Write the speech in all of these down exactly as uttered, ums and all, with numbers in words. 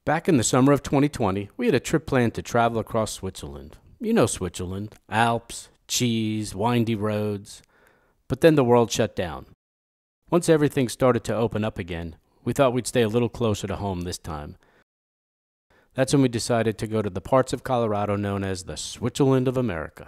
Back in the summer of twenty twenty, we had a trip planned to travel across Switzerland. You know Switzerland. Alps, cheese, windy roads. But then the world shut down. Once everything started to open up again, we thought we'd stay a little closer to home this time. That's when we decided to go to the parts of Colorado known as the Switzerland of America.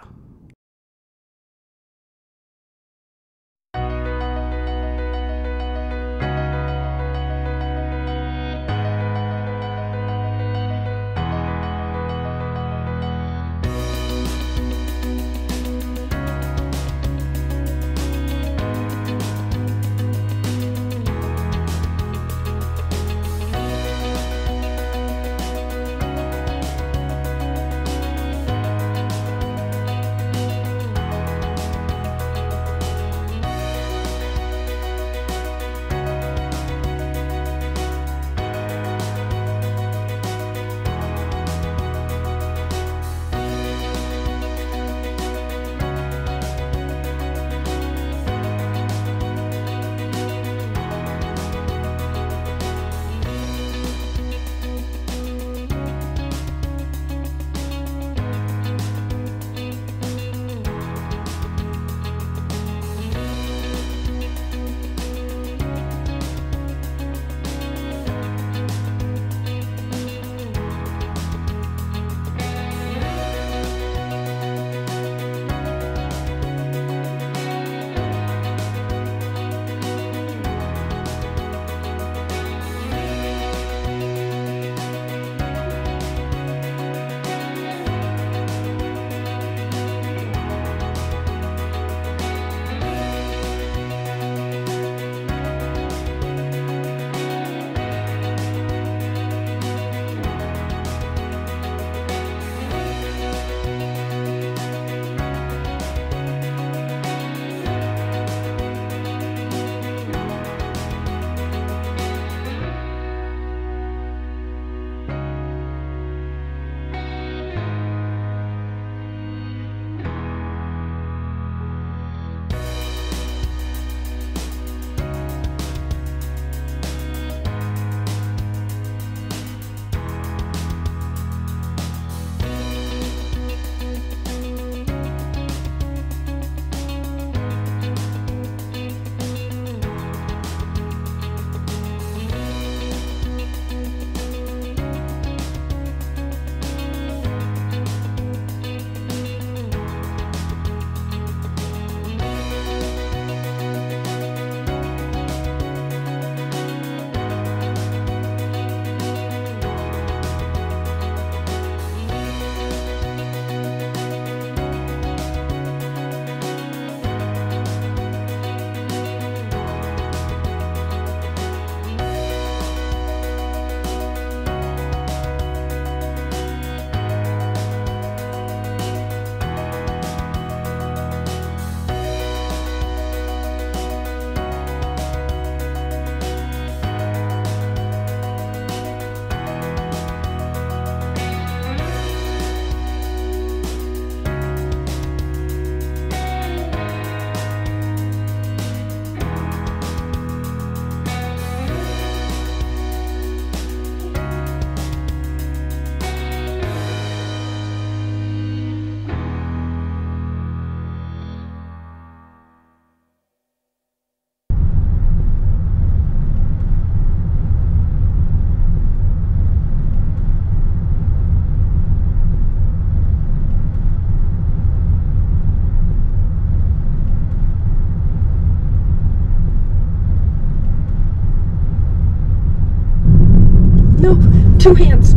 Two hands.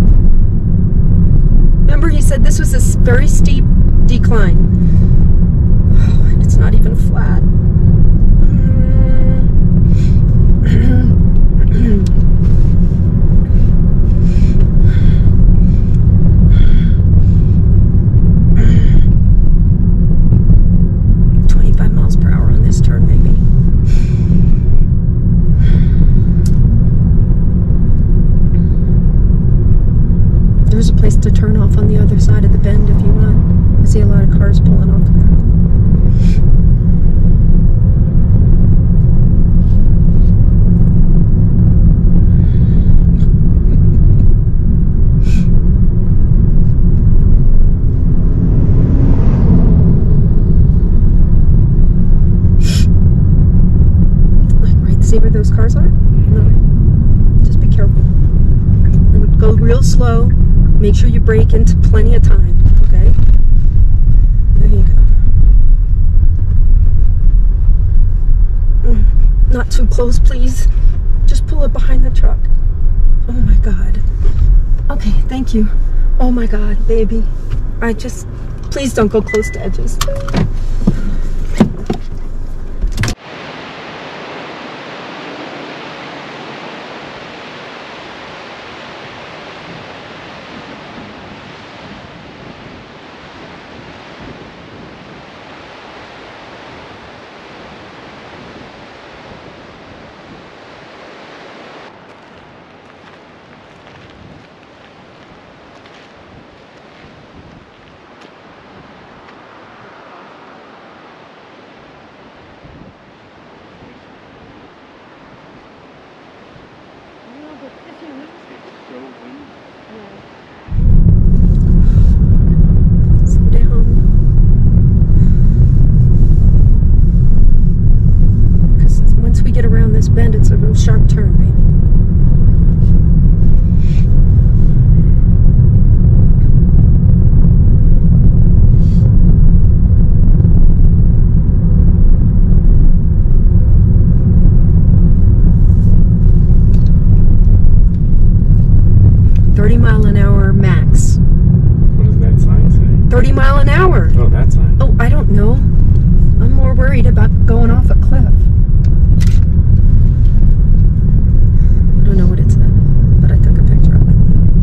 Remember, he said this was a very steep decline. Oh, and it's not even flat. twenty-five miles per hour on this turn, maybe. There's a place to turn off on the other side of the bend if you want. I see a lot of cars pulling off there. see where those cars are? No. Just be careful. And go real slow. Make sure you brake into plenty of time, okay? There you go. Not too close, please. Just pull it behind the truck. Oh my God. Okay, thank you. Oh my God, baby. I just, please don't go close to edges. Bend, it's a real sharp turn, baby. thirty mile an hour max. What does that sign say? thirty mile an hour. Oh, that sign. Oh, I don't know. I'm more worried about going off a cliff. I don't know what it said, but I took a picture of it.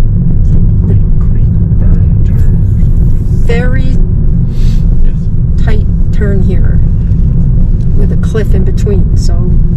Very yes. tight turn here with a cliff in between, so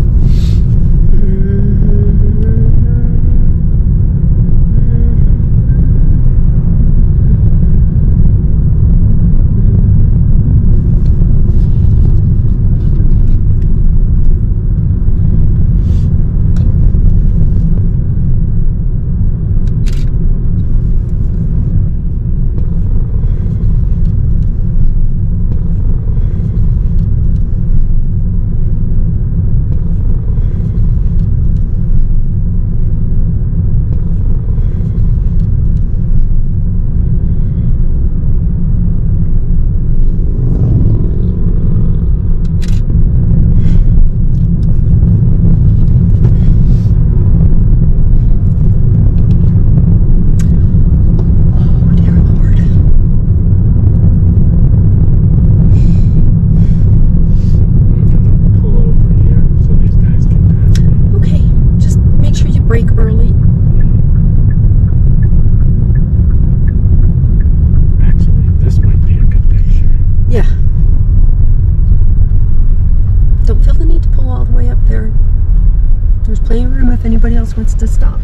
if anybody else wants to stop.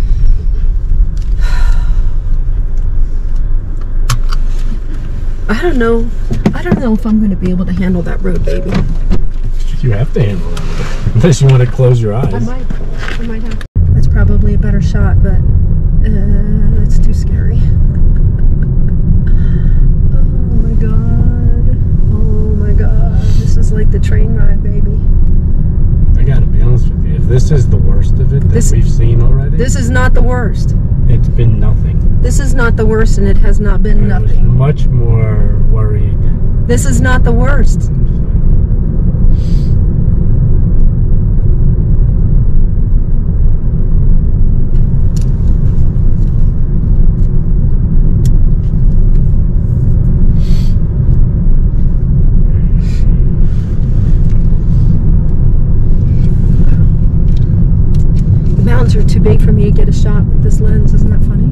I don't know. I don't know if I'm going to be able to handle that road, baby. You have to handle it. Unless you want to close your eyes. I might. I might have to. That's probably a better shot, but uh, that's too scary. Oh my God. Oh my God. This is like the train ride, baby. I gotta be honest with you. If this is the worst of it that this, we've seen already, this is not the worst. It's been nothing. This is not the worst, and it has not been I nothing. was much more worried. This is not the worst. The mountains are too big for me to get a shot with this lens. Isn't that funny?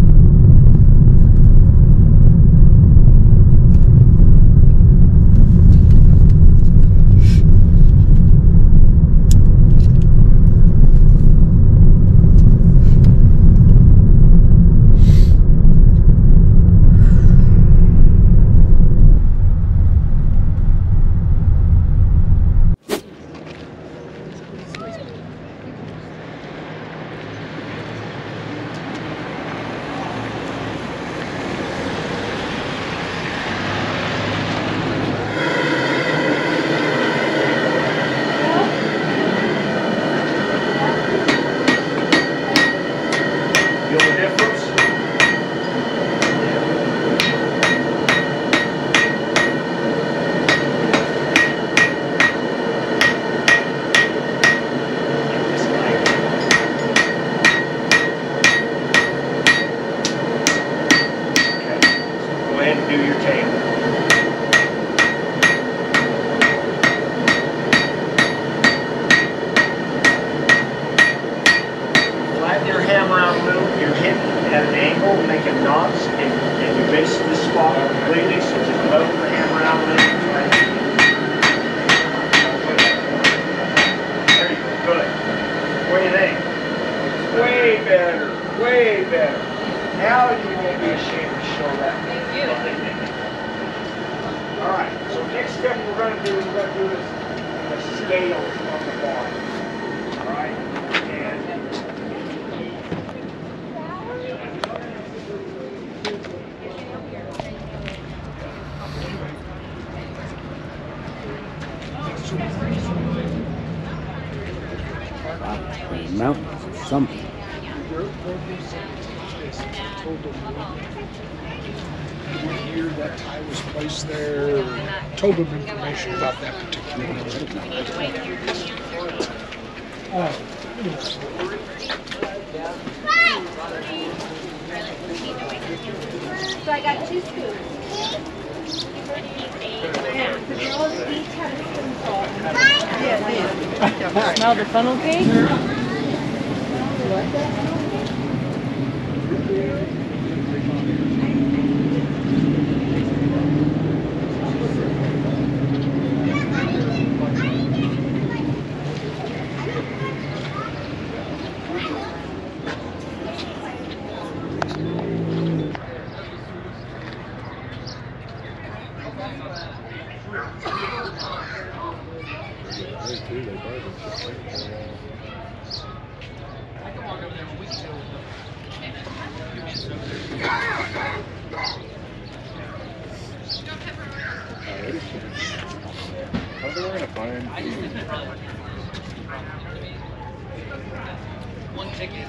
off completely, so just move the hammer out of it. There you go, good. What do you think? Way better, way better. Now you won't be ashamed to show that. Thank you. All right, so next step we're going to do is we're going to do this the scales on the bar. All right, and Mountains or something. What year that tie was placed there, told them information about that particular building. Oh, So I got two scoops. Yeah, the girls each have a spoonful. Yeah, smell the funnel cake? One ticket.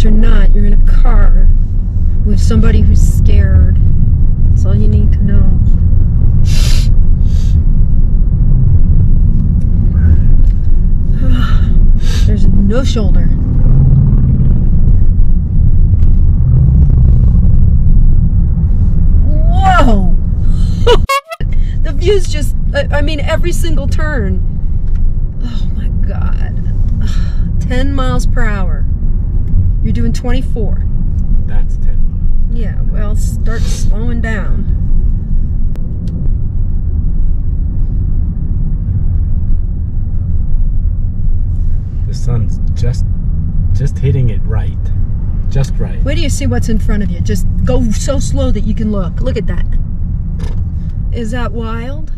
you're not. You're in a car with somebody who's scared. That's all you need to know. There's no shoulder. Whoa! The view's just, I mean, every single turn. Oh my God. ten miles per hour. You're doing twenty-four. That's ten miles. Yeah, well, start slowing down. The sun's just just hitting it right. Just right. Wait till you see what's in front of you. Just go so slow that you can look. Look at that. Is that wild?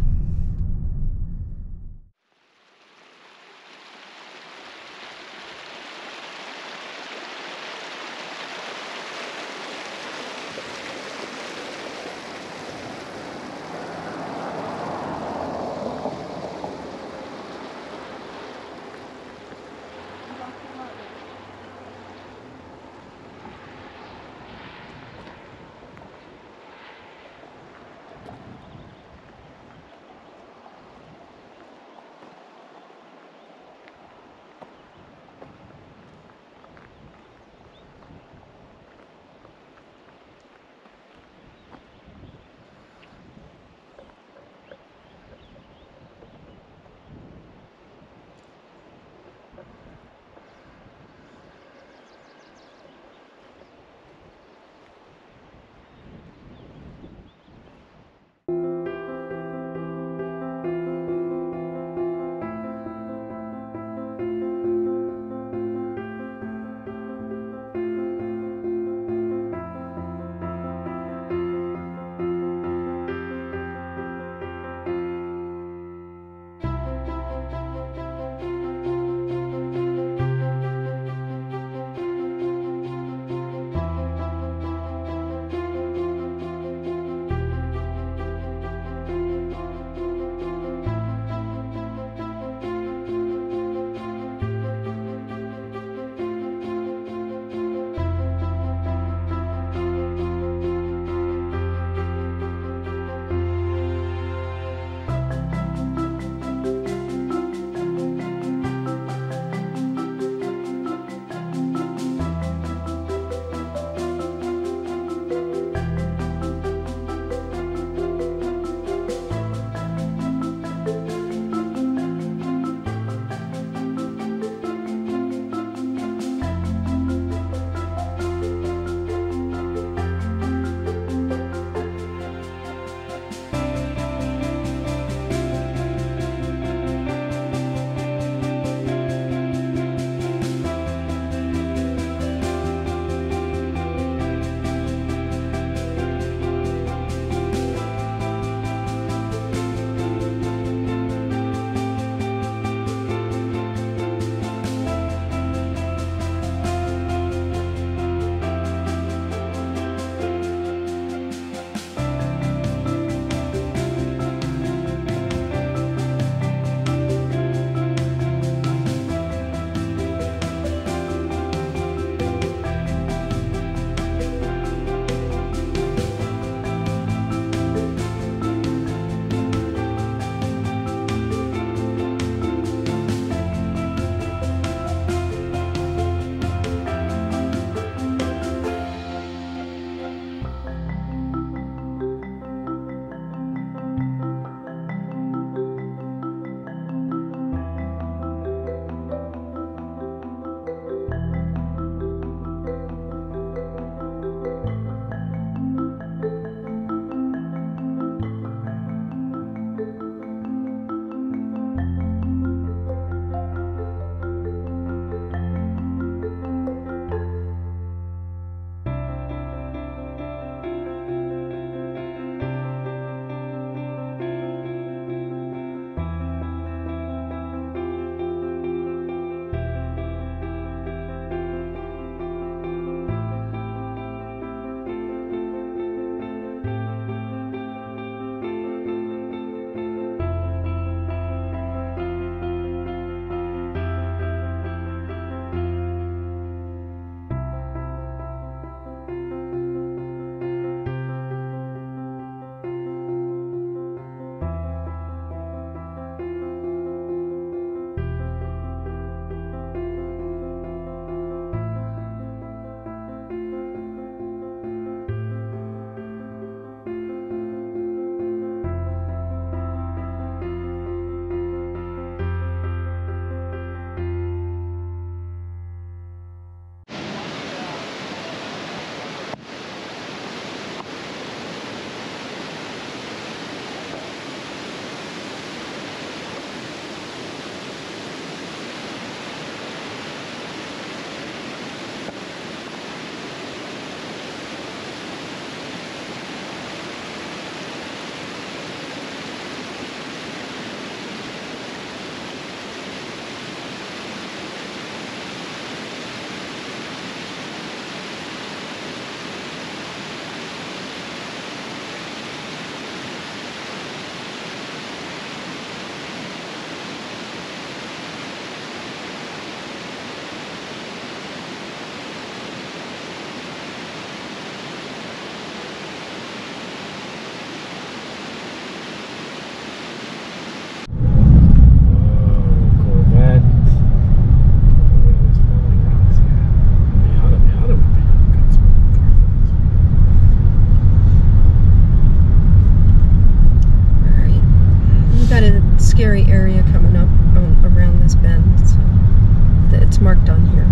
scary area coming up on, around this bend, so it's marked on here.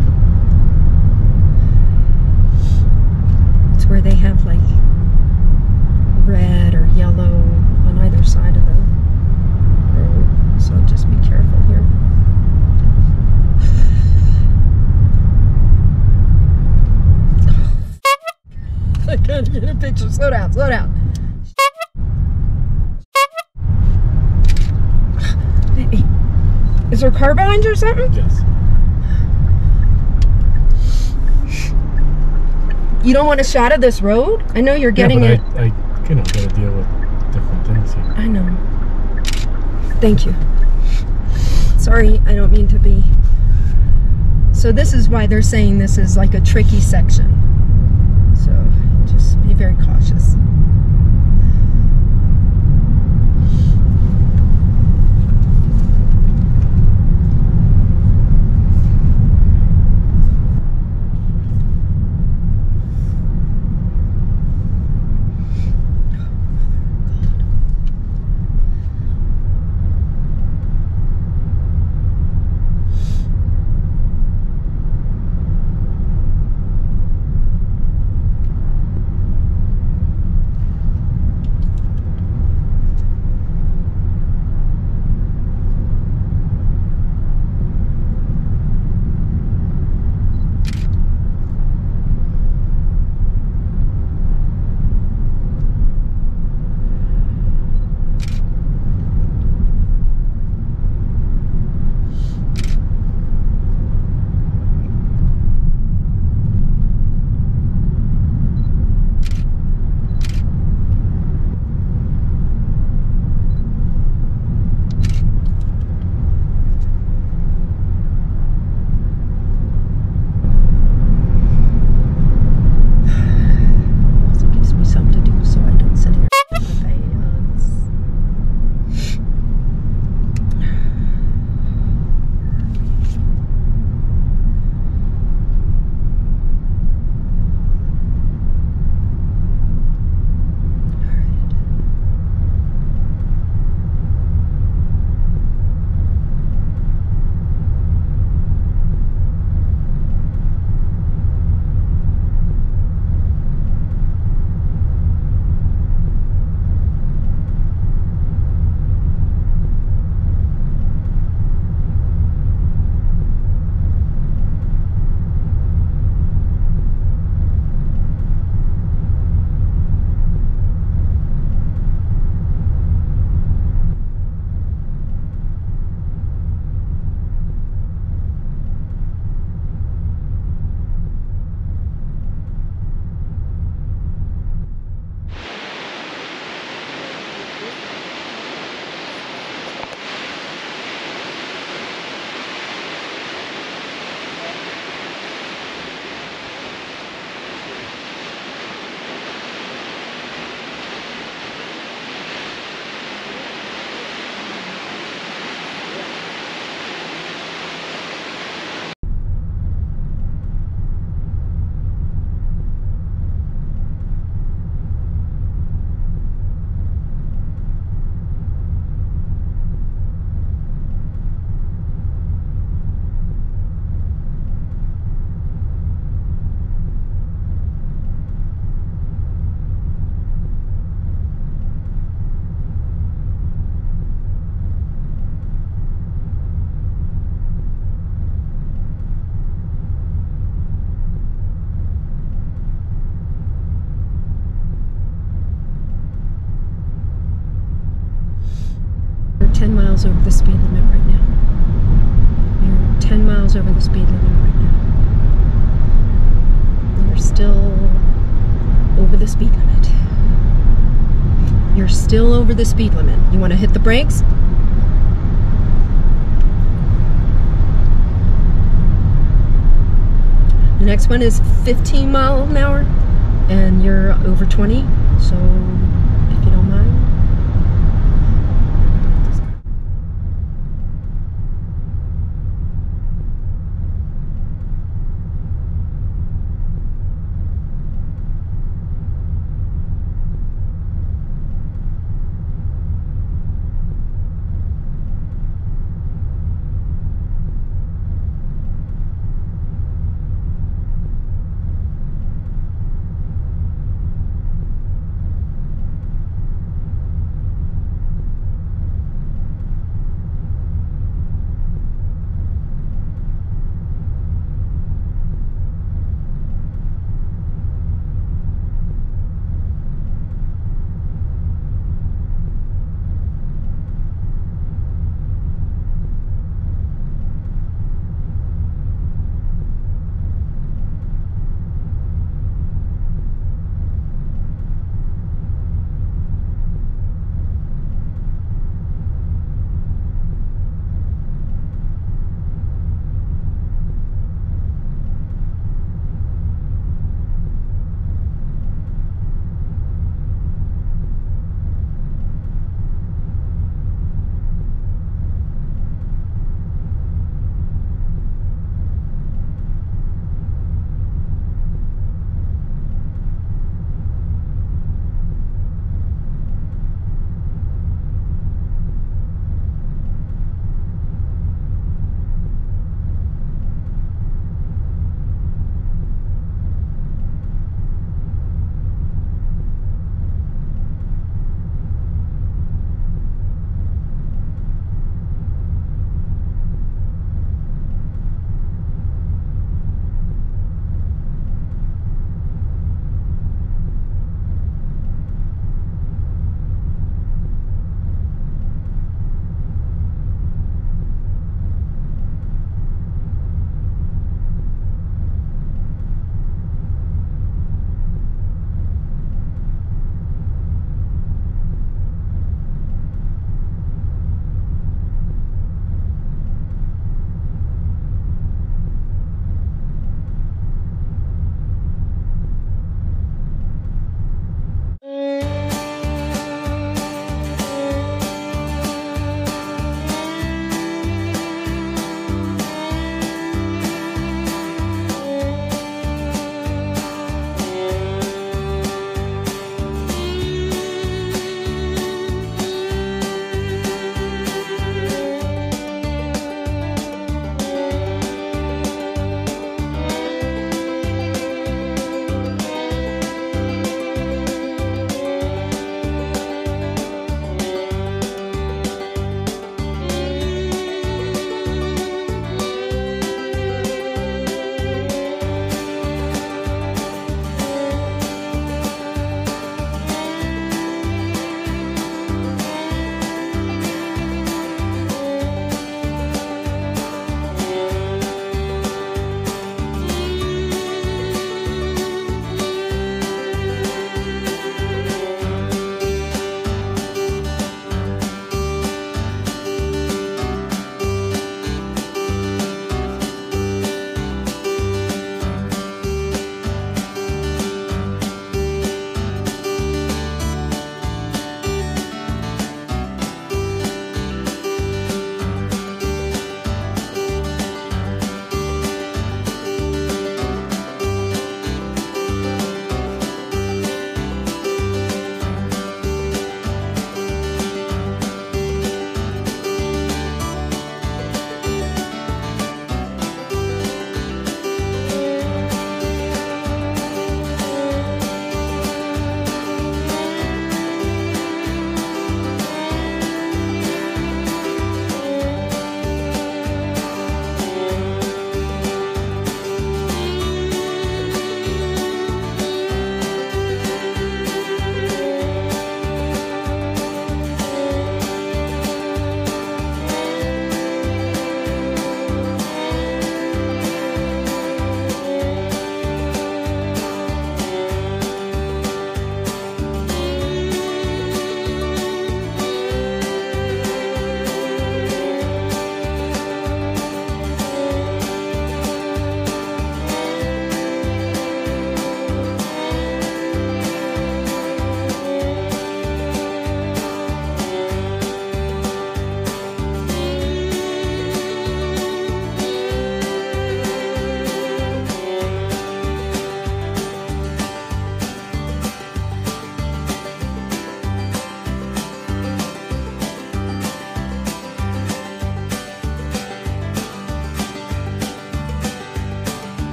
It's where they have like red or yellow on either side of the road, so just be careful here. I can't get a picture. Slow down, slow down. Hey, is there a car behind you or something? Yes. You don't want a shot of this road? I know you're getting yeah, it. I, I you know, gotta deal with different things here. I know. Thank you. Sorry, I don't mean to be. So this is why they're saying this is like a tricky section. So just be very cautious. ten miles over the speed limit right now. You're ten miles over the speed limit right now. You're still over the speed limit. You're still over the speed limit. You want to hit the brakes? The next one is fifteen mile an hour and you're over twenty, so